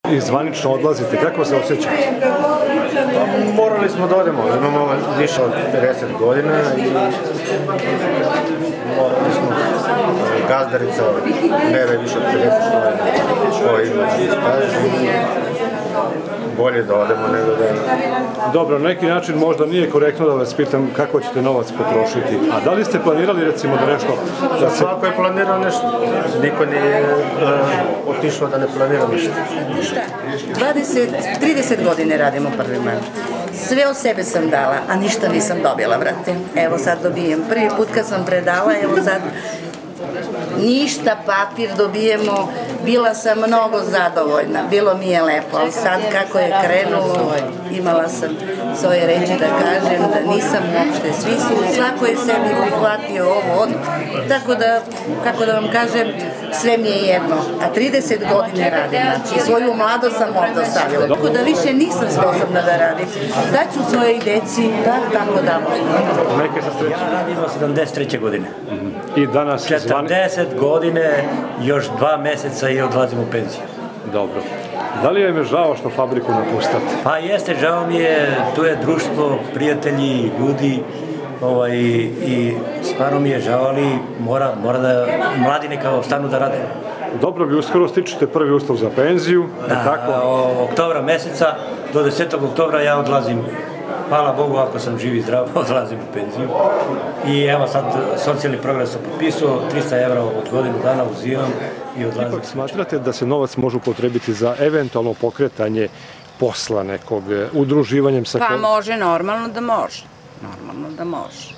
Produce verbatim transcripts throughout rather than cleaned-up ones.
I zvanično odlazite, kako se osjećate? Morali smo da odemo, imamo više od pedeset godina i morali smo, gazdarica Neve više od pedeset godina koji ima staž i bolje da odemo nego da... Dobro, na neki način možda nije korektno da vas pitam kako ćete novac potrošiti, a da li ste planirali recimo da nešto... Da se... Svako je planirao nešto, niko nije uh, otišao da ne planira ništa. Šta? dvadeset, trideset godine radimo prvi manj. Sve od sebe sam dala, a ništa nisam dobila, vrate. Evo sad dobijem. Prvi put kad sam predala, evo sad ništa, papir dobijemo. Bila sam mnogo zadovoljna, bilo mi je lepo, ali sad kako je krenulo, imala sam svoje reći da kažem da nisam uopšte, svi su, svako je sebi prihvatio ovo od, tako da, kako da vam kažem, sve mi je jedno, a trideset godine radim, znači svoju mladost sam ovdje ostavila, tako da više nisam sposobna da radim, daću svojoj deci, da, tako da možda. Neke sa sreće. Ja radim od sedamdeset treće godine. I danas... četrdeset godine, još dva meseca i odlazim u penziju. Dobro. Da li vam je žao što fabriku napustate? Pa jeste, žao mi je, tu je društvo, prijatelji, ljudi, ovaj, i stvarno mi je žao, ali mora, mora da mladi neka ostanu da rade. Dobro, vi uskoro stičete prvi ustav za penziju, da, tako? Oktobra meseca, do desetog oktobra ja odlazim. Hvala Bogu, ako sam živ i zdrav, odlazim u penziju. I evo sad, socijalni program sam potpisao, trista evra od godinu dana uzimam i odlazim. Ipak smatrate da se novac može upotrebiti za eventualno pokretanje posla nekog, udruživanjem sa... Pa može, normalno da može. Normalno da može.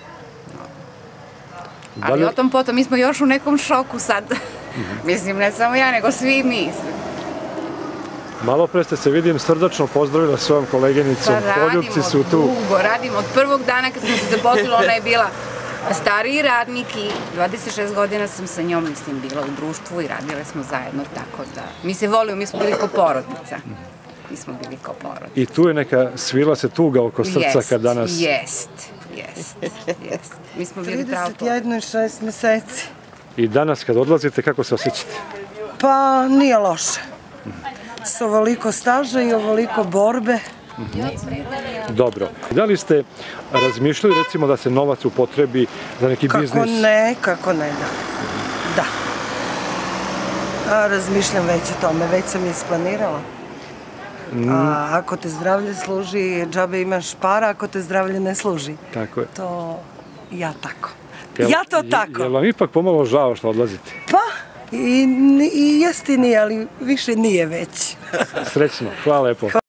Ali o tom potom, mi smo još u nekom šoku sad. Mislim, ne samo ja, nego svi mi. Malo pre ste se, vidim, srdačno pozdravila svojom koleginicom. Poljupci su tu. Dugo, radimo od prvog dana kad sam se zaposlila, ona je bila stariji radnik i dvadeset šest godina sam sa njom, mislim, bila u društvu i radile smo zajedno, tako da... Mi se volimo, mi smo bili ko porodica. Mi smo bili ko porodica. I tu je neka, svila se tuga oko srca kad danas... Jest, jest, jest. Mi smo bili pravo porodica. trideset jedno i šest meseci. I danas kad odlazite, kako se osjećate? Pa nije loše. S ovoliko staža i ovoliko borbe. Dobro. Da li ste razmišljali recimo da se novac upotrebi za neki biznis? Kako ne, kako ne, da. Da. Razmišljam već o tome, već sam isplanirala. A ako te zdravlje služi, džabe imaš para, ako te zdravlje ne služi. Tako je. To ja tako. Ja to tako. Je li vam ipak pomalo žao što odlazite? Pa, i jeste nije, ali više nije već. Srećno, hvala lepo.